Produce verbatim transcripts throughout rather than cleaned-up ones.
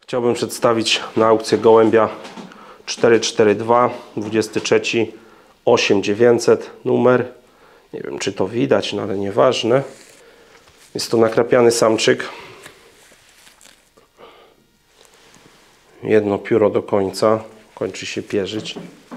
Chciałbym przedstawić na aukcję gołębia cztery cztery dwa, dwudziesty trzeci, osiem dziewięćset numer. Nie wiem, czy to widać, no ale nieważne. Jest to nakrapiany samczyk. Jedno pióro do końca. Kończy się pierzyć.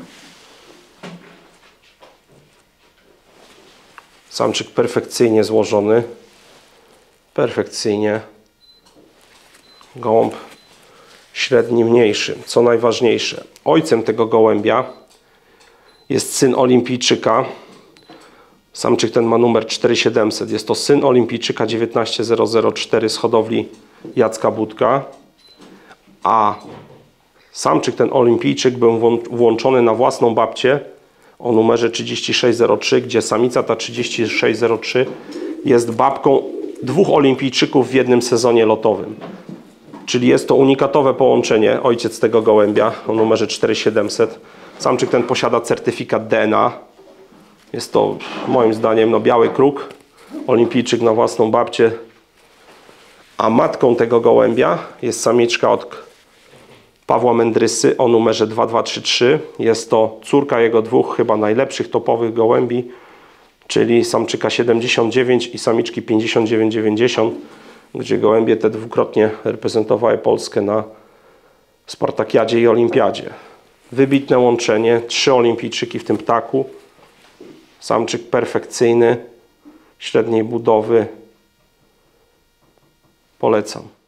Samczyk perfekcyjnie złożony. Perfekcyjnie. Gołąb średni, mniejszy. Co najważniejsze, ojcem tego gołębia jest syn olimpijczyka. Samczyk ten ma numer cztery siedemset. Jest to syn olimpijczyka dziewiętnaście zero zero cztery z hodowli Jacka Budka. A samczyk ten olimpijczyk był włączony na własną babcię o numerze trzydzieści sześć zero trzy, gdzie samica ta trzydzieści sześć zero trzy jest babką dwóch olimpijczyków w jednym sezonie lotowym. Czyli jest to unikatowe połączenie. Ojciec tego gołębia o numerze cztery siedemset. Samczyk ten posiada certyfikat D N A. Jest to moim zdaniem no, biały kruk. Olimpijczyk na własną babcię. A matką tego gołębia jest samiczka od Pawła Mędrysy o numerze dwa dwa trzy trzy. Jest to córka jego dwóch chyba najlepszych topowych gołębi, czyli samczyka siedemdziesiąt dziewięć i samiczki pięćdziesiąt dziewięć dziewięćdziesiąt, gdzie gołębie te dwukrotnie reprezentowały Polskę na Spartakiadzie i Olimpiadzie. Wybitne łączenie, trzy olimpijczyki w tym ptaku. Samczyk perfekcyjny, średniej budowy. Polecam.